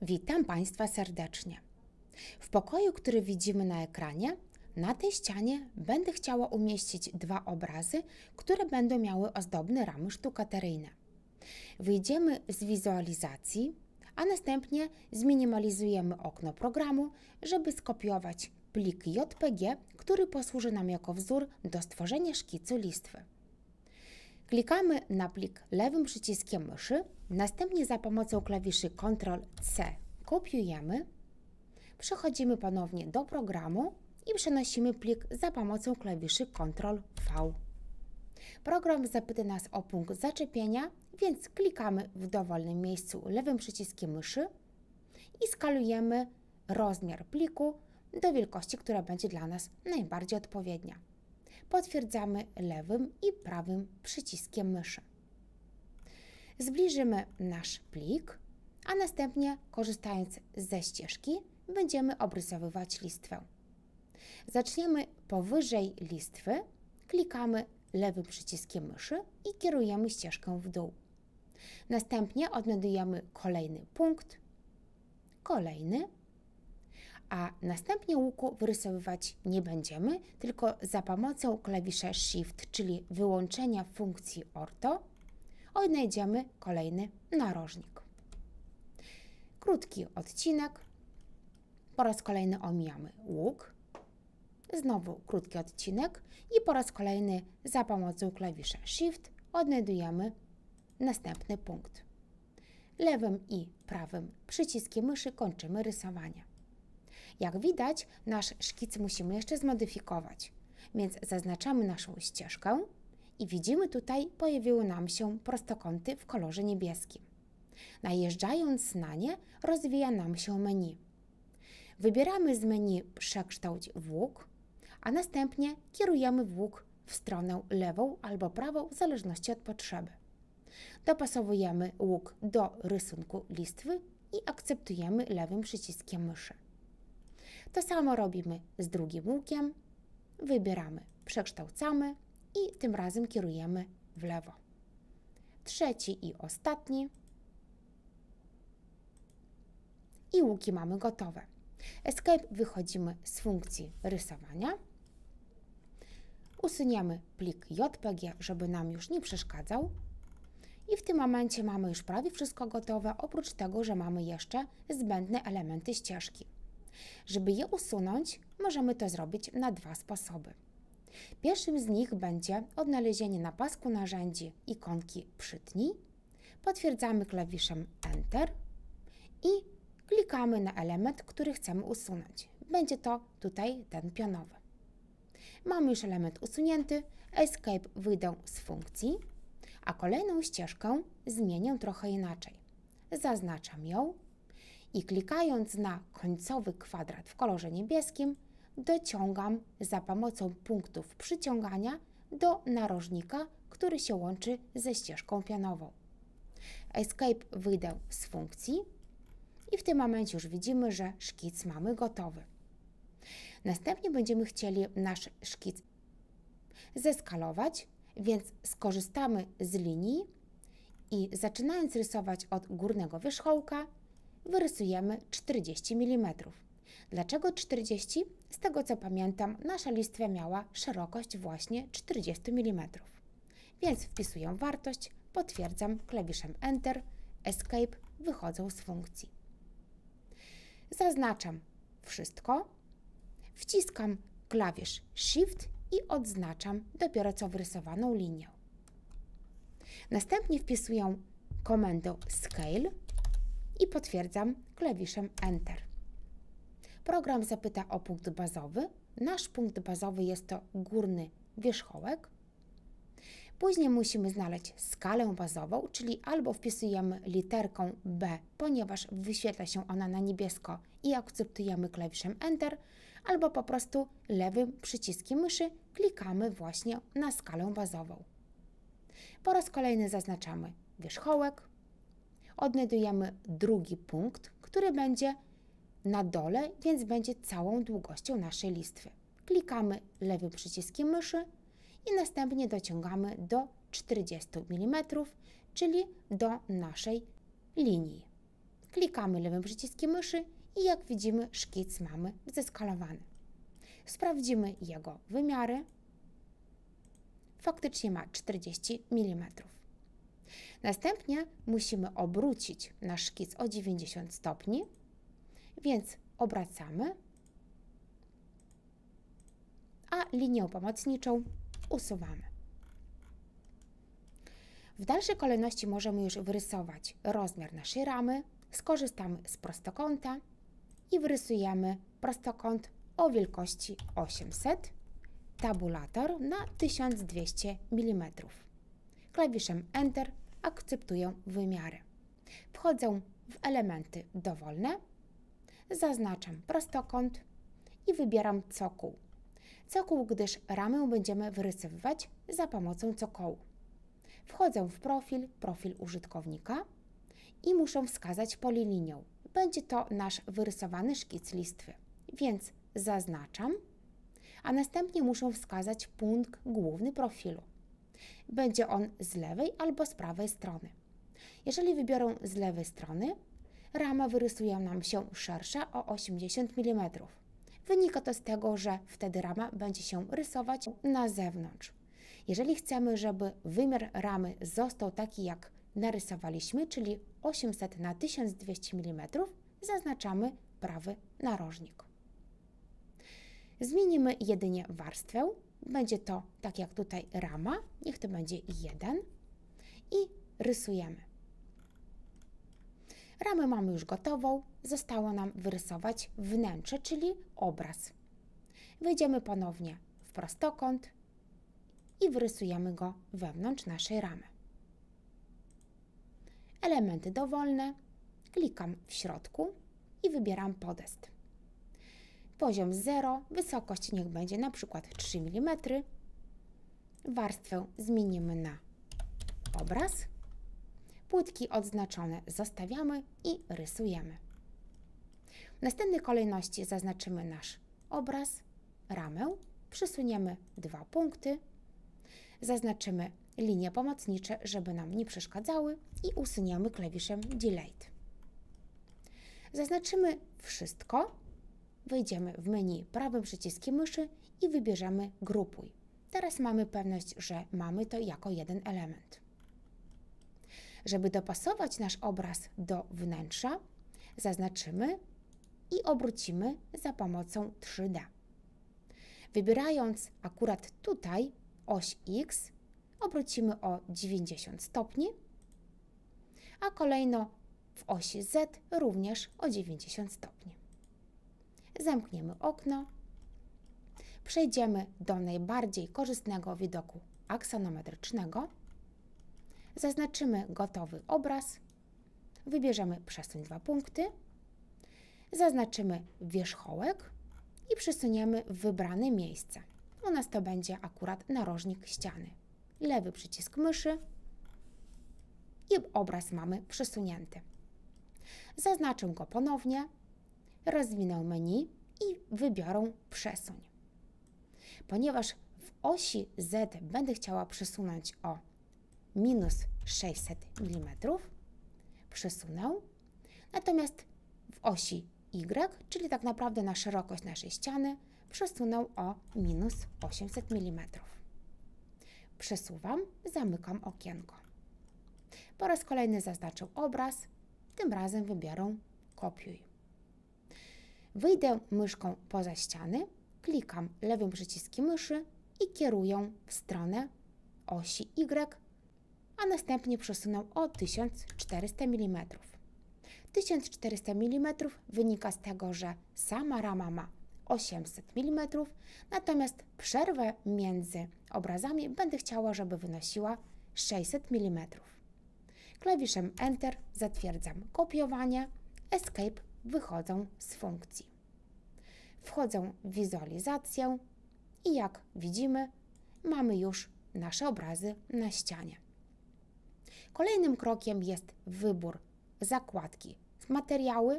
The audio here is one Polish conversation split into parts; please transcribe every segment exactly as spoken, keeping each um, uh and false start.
Witam Państwa serdecznie. W pokoju, który widzimy na ekranie, na tej ścianie będę chciała umieścić dwa obrazy, które będą miały ozdobne ramy sztukateryjne. Wyjdziemy z wizualizacji, a następnie zminimalizujemy okno programu, żeby skopiować plik J P G, który posłuży nam jako wzór do stworzenia szkicu listwy. Klikamy na plik lewym przyciskiem myszy, następnie za pomocą klawiszy kontrol C kopiujemy, przechodzimy ponownie do programu i przenosimy plik za pomocą klawiszy kontrol V. Program zapyta nas o punkt zaczepienia, więc klikamy w dowolnym miejscu lewym przyciskiem myszy i skalujemy rozmiar pliku do wielkości, która będzie dla nas najbardziej odpowiednia. Potwierdzamy lewym i prawym przyciskiem myszy. Zbliżymy nasz plik, a następnie, korzystając ze ścieżki, będziemy obrysowywać listwę. Zaczniemy powyżej listwy, klikamy lewym przyciskiem myszy i kierujemy ścieżkę w dół. Następnie odnajdujemy kolejny punkt, kolejny, a następnie łuku wyrysowywać nie będziemy, tylko za pomocą klawisza Shift, czyli wyłączenia funkcji orto, odnajdziemy kolejny narożnik. Krótki odcinek, po raz kolejny omijamy łuk, znowu krótki odcinek i po raz kolejny za pomocą klawisza Shift odnajdujemy następny punkt. Lewym i prawym przyciskiem myszy kończymy rysowanie. Jak widać, nasz szkic musimy jeszcze zmodyfikować, więc zaznaczamy naszą ścieżkę i widzimy tutaj pojawiły nam się prostokąty w kolorze niebieskim. Najeżdżając na nie rozwija nam się menu. Wybieramy z menu przekształć w łuk, a następnie kierujemy łuk w stronę lewą albo prawą w zależności od potrzeby. Dopasowujemy łuk do rysunku listwy i akceptujemy lewym przyciskiem myszy. To samo robimy z drugim łukiem, wybieramy, przekształcamy i tym razem kierujemy w lewo. Trzeci i ostatni. I łuki mamy gotowe. Escape wychodzimy z funkcji rysowania. Usuniemy plik J P G, żeby nam już nie przeszkadzał. I w tym momencie mamy już prawie wszystko gotowe, oprócz tego, że mamy jeszcze zbędne elementy ścieżki. Żeby je usunąć, możemy to zrobić na dwa sposoby. Pierwszym z nich będzie odnalezienie na pasku narzędzi ikonki Przytnij, potwierdzamy klawiszem Enter i klikamy na element, który chcemy usunąć. Będzie to tutaj ten pionowy. Mamy już element usunięty, Escape wyjdę z funkcji, a kolejną ścieżkę zmienię trochę inaczej. Zaznaczam ją i klikając na końcowy kwadrat w kolorze niebieskim, dociągam za pomocą punktów przyciągania do narożnika, który się łączy ze ścieżką pionową. Escape wyjdę z funkcji i w tym momencie już widzimy, że szkic mamy gotowy. Następnie będziemy chcieli nasz szkic zeskalować, więc skorzystamy z linii i zaczynając rysować od górnego wierzchołka, wyrysujemy czterdzieści milimetrów. Dlaczego czterdzieści? Z tego co pamiętam, nasza listwa miała szerokość właśnie czterdzieści milimetrów. Więc wpisuję wartość, potwierdzam klawiszem Enter, Escape, wychodzą z funkcji. Zaznaczam wszystko, wciskam klawisz Shift i odznaczam dopiero co wyrysowaną linię. Następnie wpisuję komendę Scale i potwierdzam klawiszem Enter. Program zapyta o punkt bazowy. Nasz punkt bazowy jest to górny wierzchołek. Później musimy znaleźć skalę bazową, czyli albo wpisujemy literką B, ponieważ wyświetla się ona na niebiesko i akceptujemy klawiszem Enter, albo po prostu lewym przyciskiem myszy klikamy właśnie na skalę bazową. Po raz kolejny zaznaczamy wierzchołek, odnajdujemy drugi punkt, który będzie na dole, więc będzie całą długością naszej listwy. Klikamy lewym przyciskiem myszy i następnie dociągamy do czterdziestu milimetrów, czyli do naszej linii. Klikamy lewym przyciskiem myszy i jak widzimy, szkic mamy zeskalowany. Sprawdzimy jego wymiary. Faktycznie ma czterdzieści milimetrów. Następnie musimy obrócić nasz szkic o dziewięćdziesiąt stopni, więc obracamy, a linię pomocniczą usuwamy. W dalszej kolejności możemy już wyrysować rozmiar naszej ramy. Skorzystamy z prostokąta i wyrysujemy prostokąt o wielkości osiemset, tabulator na tysiąc dwieście milimetrów. Klawiszem Enter akceptuję wymiary. Wchodzę w elementy dowolne, zaznaczam prostokąt i wybieram cokół. Cokół, gdyż ramę będziemy wyrysowywać za pomocą cokołu. Wchodzę w profil, profil użytkownika i muszę wskazać polilinią. Będzie to nasz wyrysowany szkic listwy, więc zaznaczam, a następnie muszę wskazać punkt główny profilu. Będzie on z lewej albo z prawej strony. Jeżeli wybiorę z lewej strony, rama wyrysuje nam się szersza o osiemdziesiąt milimetrów. Wynika to z tego, że wtedy rama będzie się rysować na zewnątrz. Jeżeli chcemy, żeby wymiar ramy został taki, jak narysowaliśmy, czyli osiemset na tysiąc dwieście milimetrów, zaznaczamy prawy narożnik. Zmienimy jedynie warstwę. Będzie to tak jak tutaj rama, niech to będzie jeden i rysujemy. Ramę mamy już gotową, zostało nam wyrysować wnętrze, czyli obraz. Wejdziemy ponownie w prostokąt i wyrysujemy go wewnątrz naszej ramy. Elementy dowolne, klikam w środku i wybieram podest. Poziom zero, wysokość niech będzie na przykład trzy milimetry. Warstwę zmienimy na obraz. Płytki odznaczone zostawiamy i rysujemy. W następnej kolejności zaznaczymy nasz obraz, ramę, przysuniemy dwa punkty, zaznaczymy linie pomocnicze, żeby nam nie przeszkadzały i usuniemy klawiszem Delete. Zaznaczymy wszystko, wejdziemy w menu prawym przyciskiem myszy i wybierzemy Grupuj. Teraz mamy pewność, że mamy to jako jeden element. Żeby dopasować nasz obraz do wnętrza, zaznaczymy i obrócimy za pomocą trzy D. Wybierając akurat tutaj oś X, obrócimy o dziewięćdziesiąt stopni, a kolejno w osi Z również o dziewięćdziesiąt stopni. Zamkniemy okno, przejdziemy do najbardziej korzystnego widoku aksonometrycznego, zaznaczymy gotowy obraz, wybierzemy przesuń dwa punkty, zaznaczymy wierzchołek i przesuniemy w wybrane miejsce. U nas to będzie akurat narożnik ściany. Lewy przycisk myszy i obraz mamy przesunięty. Zaznaczę go ponownie, rozwinę menu i wybiorę przesuń. Ponieważ w osi Z będę chciała przesunąć o minus sześćset milimetrów, przesunę, natomiast w osi Y, czyli tak naprawdę na szerokość naszej ściany, przesunę o minus osiemset milimetrów. Przesuwam, zamykam okienko. Po raz kolejny zaznaczę obraz, tym razem wybiorę kopiuj. Wyjdę myszką poza ściany, klikam lewym przyciskiem myszy i kieruję w stronę osi Y, a następnie przesunę o tysiąc czterysta milimetrów. tysiąc czterysta milimetrów wynika z tego, że sama rama ma osiemset milimetrów, natomiast przerwę między obrazami będę chciała, żeby wynosiła sześćset milimetrów. Klawiszem Enter zatwierdzam kopiowanie, Escape wychodzę z funkcji. Wchodzę w wizualizację i jak widzimy, mamy już nasze obrazy na ścianie. Kolejnym krokiem jest wybór zakładki materiały.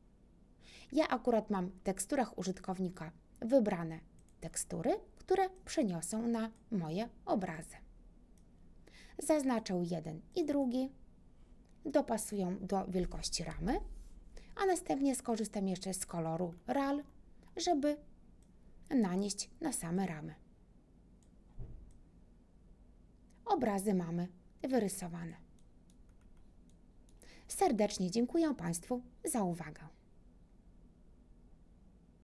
Ja akurat mam w teksturach użytkownika wybrane tekstury, które przeniosą na moje obrazy. Zaznaczę jeden i drugi, dopasuję do wielkości ramy a następnie skorzystam jeszcze z koloru ral, żeby nanieść na same ramy. Obrazy mamy wyrysowane. Serdecznie dziękuję Państwu za uwagę.